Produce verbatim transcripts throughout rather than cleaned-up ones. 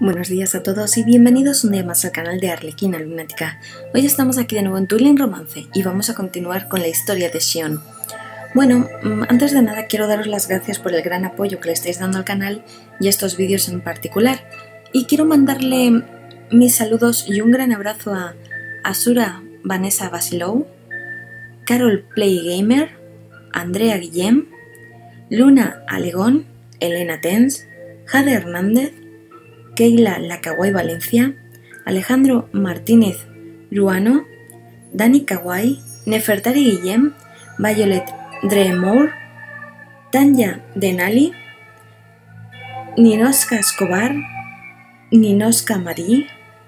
Buenos días a todos y bienvenidos un día más al canal de Arlequina Lunática. Hoy estamos aquí de nuevo en Twilight Romance y vamos a continuar con la historia de Xion. Bueno, antes de nada quiero daros las gracias por el gran apoyo que le estáis dando al canal y a estos vídeos en particular. Y quiero mandarle mis saludos y un gran abrazo a Asura Vanessa Basilou, Carol Playgamer, Andrea Guillem, Luna Alegón, Elena Tens, Jade Hernández, Keila Lacaway Valencia, Alejandro Martínez Ruano, Dani Kawai, Nefertari Guillem, Violet Dremour, Tanya Denali, Ninoska Escobar, Ninoska Marí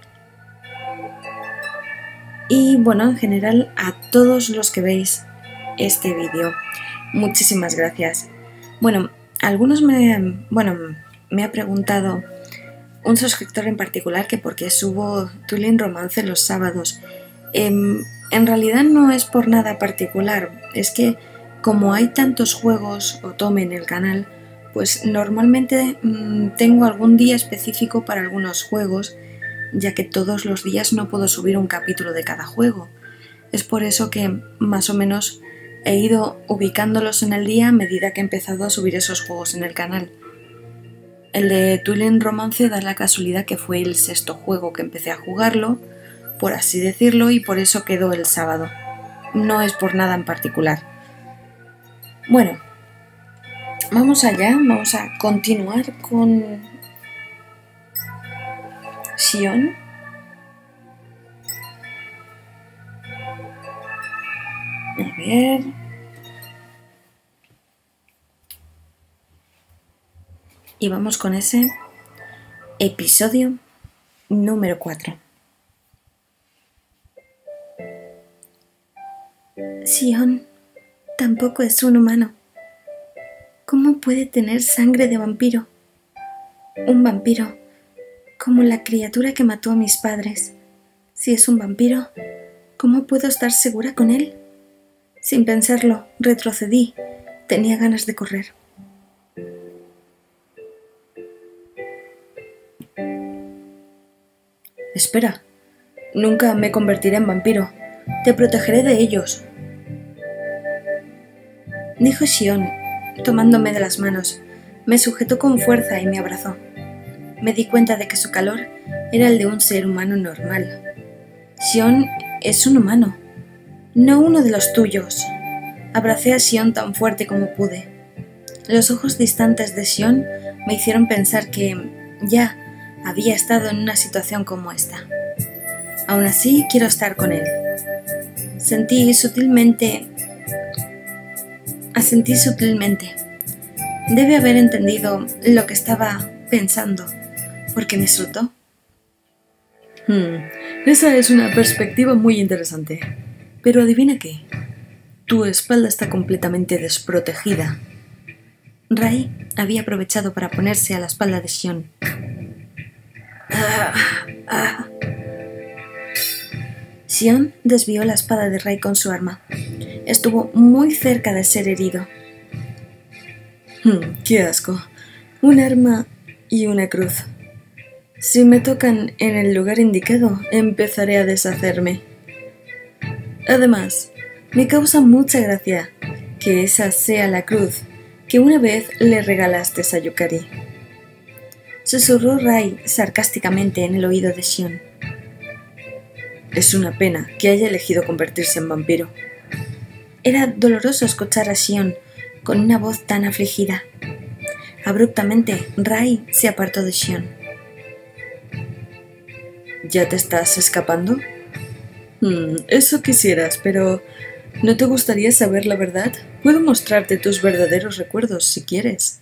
y bueno, en general a todos los que veis este vídeo. Muchísimas gracias. Bueno, algunos me, bueno, me ha preguntado un suscriptor en particular que por qué subo Twilight Romance los sábados. Eh, en realidad no es por nada particular, es que como hay tantos juegos Otome en el canal, pues normalmente mmm, tengo algún día específico para algunos juegos, ya que todos los días no puedo subir un capítulo de cada juego. Es por eso que más o menos he ido ubicándolos en el día a medida que he empezado a subir esos juegos en el canal. El de Twilight Romance da la casualidad que fue el sexto juego que empecé a jugarlo, por así decirlo, y por eso quedó el sábado. No es por nada en particular. Bueno, vamos allá, vamos a continuar con Xion. A ver... Y vamos con ese episodio número cuatro. Xion tampoco es un humano. ¿Cómo puede tener sangre de vampiro? Un vampiro, como la criatura que mató a mis padres. Si es un vampiro, ¿cómo puedo estar segura con él? Sin pensarlo, retrocedí. Tenía ganas de correr. Espera, nunca me convertiré en vampiro. Te protegeré de ellos, dijo Xion, tomándome de las manos. Me sujetó con fuerza y me abrazó. Me di cuenta de que su calor era el de un ser humano normal. Xion es un humano, no uno de los tuyos. Abracé a Xion tan fuerte como pude. Los ojos distantes de Xion me hicieron pensar que ya había estado en una situación como esta. Aún así, quiero estar con él. Sentí sutilmente... Asentí sutilmente. Debe haber entendido lo que estaba pensando, porque me soltó. Hmm, esa es una perspectiva muy interesante. Pero adivina qué. Tu espalda está completamente desprotegida. Rai había aprovechado para ponerse a la espalda de Xion. Ah, ah. Xion desvió la espada de Rai con su arma. Estuvo muy cerca de ser herido. Hmm, ¡qué asco! Un arma y una cruz. Si me tocan en el lugar indicado, empezaré a deshacerme. Además, me causa mucha gracia que esa sea la cruz que una vez le regalaste a Yukari. Susurró Rai sarcásticamente en el oído de Xion. Es una pena que haya elegido convertirse en vampiro. Era doloroso escuchar a Xion con una voz tan afligida. Abruptamente, Rai se apartó de Xion. ¿Ya te estás escapando? Hmm, eso quisieras, pero ¿no te gustaría saber la verdad? Puedo mostrarte tus verdaderos recuerdos si quieres.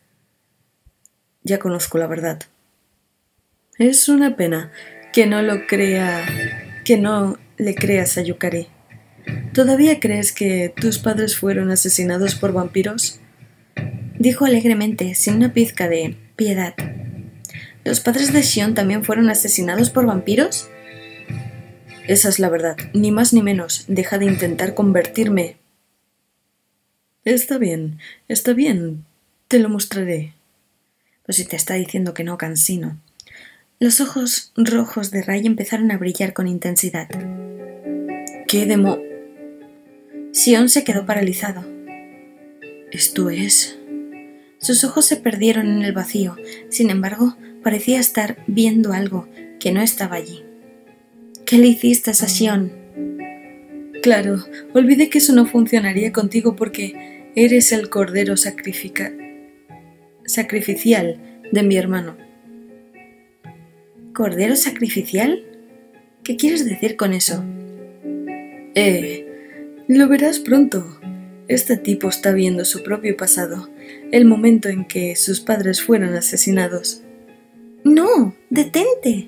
Ya conozco la verdad. Es una pena que no lo crea, que no le creas a Yukari. ¿Todavía crees que tus padres fueron asesinados por vampiros? Dijo alegremente, sin una pizca de piedad. ¿Los padres de Xion también fueron asesinados por vampiros? Esa es la verdad, ni más ni menos. Deja de intentar convertirme. Está bien, está bien. Te lo mostraré. Pues si te está diciendo que no, cansino. Los ojos rojos de Ray empezaron a brillar con intensidad. ¿Qué demo...? Sion se quedó paralizado. ¿Esto es...? Sus ojos se perdieron en el vacío, sin embargo, parecía estar viendo algo que no estaba allí. ¿Qué le hiciste a Sion? Claro, olvidé que eso no funcionaría contigo porque eres el cordero sacrifica... sacrificial de mi hermano. ¿Cordero sacrificial? ¿Qué quieres decir con eso? Eh, lo verás pronto. Este tipo está viendo su propio pasado, el momento en que sus padres fueron asesinados. ¡No! ¡Detente!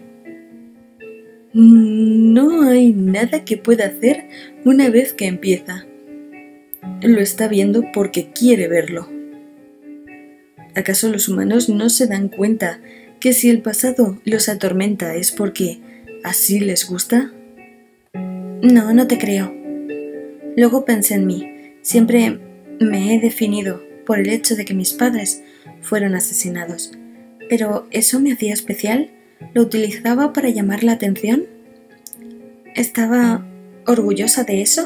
No hay nada que pueda hacer una vez que empieza. Lo está viendo porque quiere verlo. ¿Acaso los humanos no se dan cuenta que si el pasado los atormenta es porque así les gusta? No, no te creo. Luego pensé en mí. Siempre me he definido por el hecho de que mis padres fueron asesinados. ¿Pero eso me hacía especial? ¿Lo utilizaba para llamar la atención? ¿Estaba orgullosa de eso?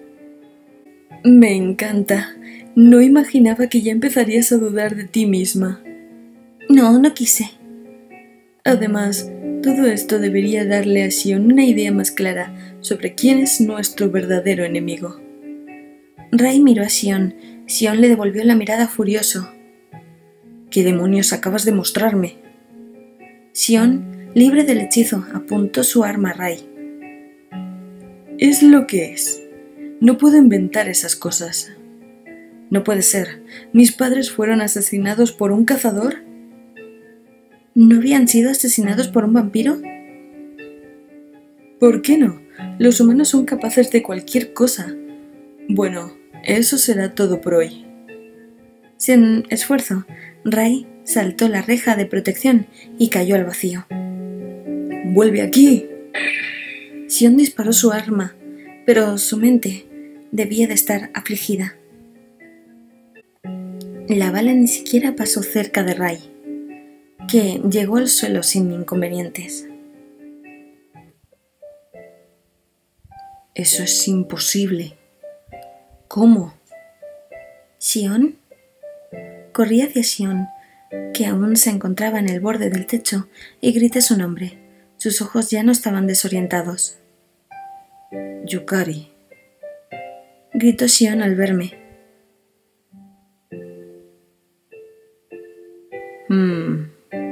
Me encanta. No imaginaba que ya empezarías a dudar de ti misma. No, no quise. Además, todo esto debería darle a Sion una idea más clara sobre quién es nuestro verdadero enemigo. Ray miró a Sion. Sion le devolvió la mirada furioso. ¿Qué demonios acabas de mostrarme? Sion, libre del hechizo, apuntó su arma a Ray. Es lo que es. No puedo inventar esas cosas. No puede ser. ¿Mis padres fueron asesinados por un cazador? ¿No habían sido asesinados por un vampiro? ¿Por qué no? Los humanos son capaces de cualquier cosa. Bueno, eso será todo por hoy. Sin esfuerzo, Ray saltó la reja de protección y cayó al vacío. ¡Vuelve aquí! Sion disparó su arma, pero su mente debía de estar afligida. La bala ni siquiera pasó cerca de Ray, que llegó al suelo sin inconvenientes. Eso es imposible. ¿Cómo? ¿Sion? Corrí hacia Sion, que aún se encontraba en el borde del techo, y grité su nombre. Sus ojos ya no estaban desorientados. Yukari, gritó Sion al verme. Hmm.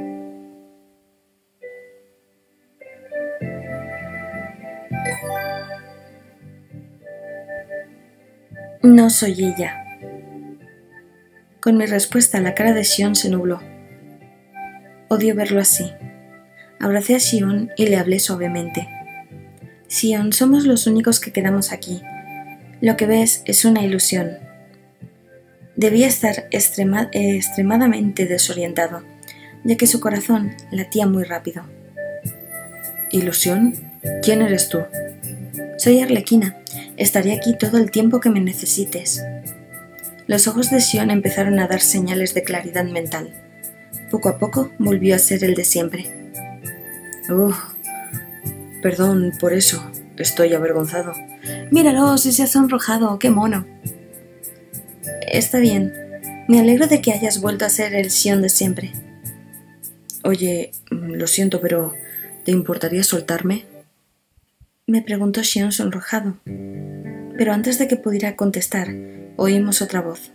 No soy ella. Con mi respuesta, la cara de Sion se nubló. Odio verlo así. Abracé a Sion y le hablé suavemente. Sion, somos los únicos que quedamos aquí. Lo que ves es una ilusión. Debía estar extrema, eh, extremadamente desorientado, ya que su corazón latía muy rápido. ¿Ilusión? ¿Quién eres tú? Soy Arlequina. Estaré aquí todo el tiempo que me necesites. Los ojos de Sion empezaron a dar señales de claridad mental. Poco a poco volvió a ser el de siempre. Uf, perdón por eso. Estoy avergonzado. Míralo, si se ha sonrojado. ¡Qué mono! Está bien. Me alegro de que hayas vuelto a ser el Sion de siempre. Oye, lo siento, pero ¿te importaría soltarme? Me preguntó Sion sonrojado. Pero antes de que pudiera contestar, oímos otra voz.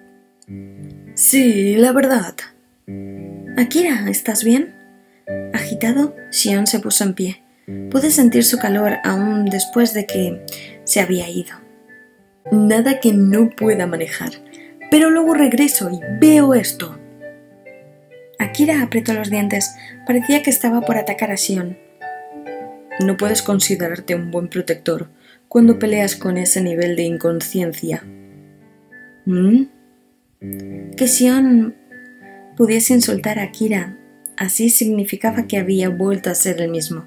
Sí, la verdad. Akira, ¿estás bien? Agitado, Sion se puso en pie. Pude sentir su calor aún después de que se había ido. Nada que no pueda manejar, pero luego regreso y veo esto. Akira apretó los dientes. Parecía que estaba por atacar a Sion. No puedes considerarte un buen protector cuando peleas con ese nivel de inconsciencia. ¿Mm? Que Sion pudiese insultar a Akira así significaba que había vuelto a ser el mismo.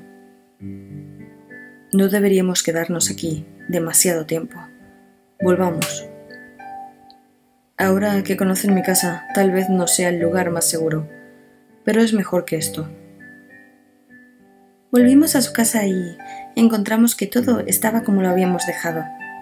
No deberíamos quedarnos aquí demasiado tiempo. Volvamos. Ahora que conocen mi casa, tal vez no sea el lugar más seguro, pero es mejor que esto. Volvimos a su casa y encontramos que todo estaba como lo habíamos dejado.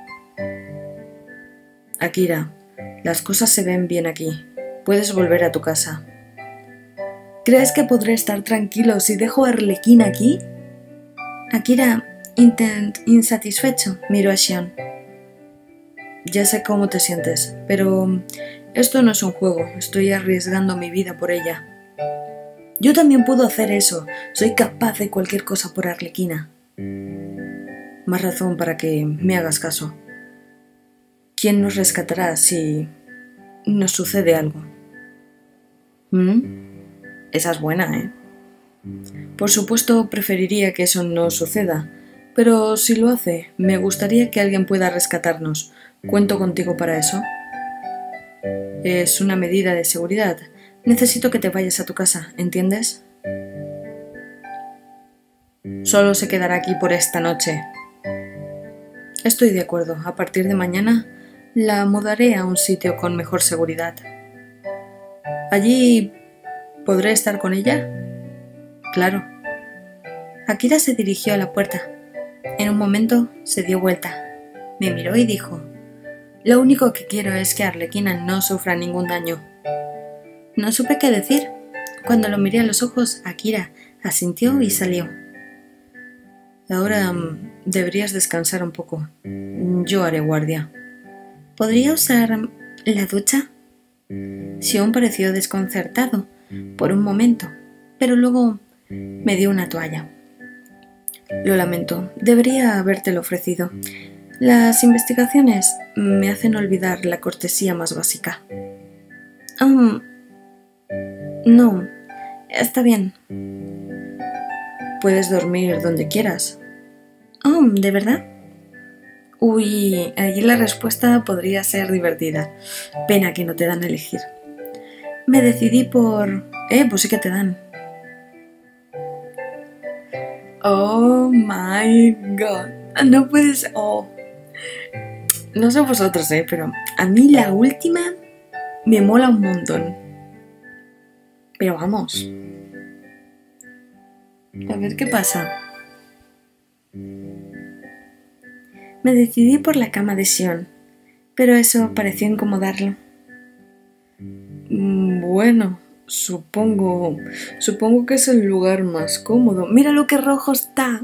Akira, las cosas se ven bien aquí. Puedes volver a tu casa. ¿Crees que podré estar tranquilo si dejo a Arlequina aquí? Akira, intent insatisfecho, miró a Shion. Ya sé cómo te sientes, pero esto no es un juego. Estoy arriesgando mi vida por ella. Yo también puedo hacer eso. Soy capaz de cualquier cosa por Arlequina. Más razón para que me hagas caso. ¿Quién nos rescatará si nos sucede algo? ¿Mm? Esa es buena, ¿eh? Por supuesto, preferiría que eso no suceda, pero si lo hace, me gustaría que alguien pueda rescatarnos. ¿Cuento contigo para eso? Es una medida de seguridad. Necesito que te vayas a tu casa, ¿entiendes? Solo se quedará aquí por esta noche. Estoy de acuerdo. A partir de mañana la mudaré a un sitio con mejor seguridad. ¿Allí podré estar con ella? Claro. Akira se dirigió a la puerta. En un momento se dio vuelta, me miró y dijo: «Lo único que quiero es que Arlequina no sufra ningún daño». No supe qué decir. Cuando lo miré a los ojos, Akira asintió y salió. Ahora um, deberías descansar un poco. Yo haré guardia. ¿Podría usar la ducha? Shion pareció desconcertado por un momento, pero luego me dio una toalla. Lo lamento, debería habértelo ofrecido. Las investigaciones me hacen olvidar la cortesía más básica. Um, no, está bien. Puedes dormir donde quieras. Oh, ¿de verdad? Uy, allí la respuesta podría ser divertida. Pena que no te dan a elegir. Me decidí por... Eh, pues sí que te dan. Oh my god. No puedes... Oh. No sé vosotros, eh, pero a mí la última me mola un montón. Pero vamos. A ver qué pasa. Me decidí por la cama de Shion, pero eso pareció incomodarlo. Bueno, supongo... Supongo que es el lugar más cómodo. ¡Mira lo que rojo está!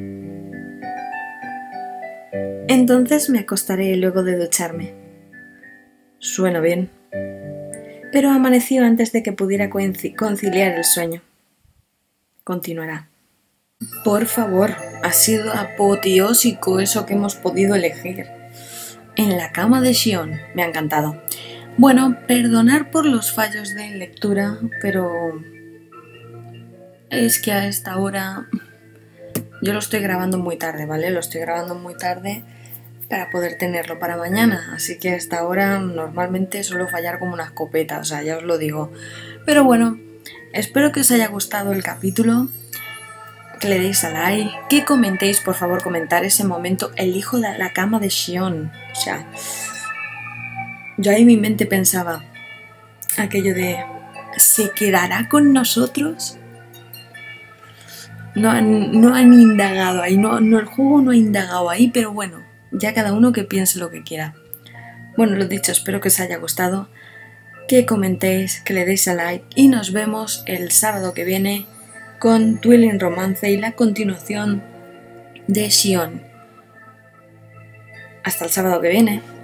Entonces me acostaré luego de ducharme. Suena bien. Pero amaneció antes de que pudiera conciliar el sueño. Continuará. Por favor, ha sido apoteósico eso que hemos podido elegir. En la cama de Shion, me ha encantado. Bueno, perdonar por los fallos de lectura, pero es que a esta hora yo lo estoy grabando muy tarde, ¿vale? Lo estoy grabando muy tarde para poder tenerlo para mañana, así que a esta hora normalmente suelo fallar como una escopeta, o sea, ya os lo digo. Pero bueno, espero que os haya gustado el capítulo, que le deis a like, que comentéis, por favor, comentar ese momento, elijo la, la cama de Shion. O sea, yo ahí en mi mente pensaba aquello de ¿se quedará con nosotros? No han, no han indagado ahí, no, no, el juego no ha indagado ahí, pero bueno, ya cada uno que piense lo que quiera. Bueno, lo dicho, espero que os haya gustado, que comentéis, que le deis a like y nos vemos el sábado que viene con Dueling Romance y la continuación de Shion. Hasta el sábado que viene.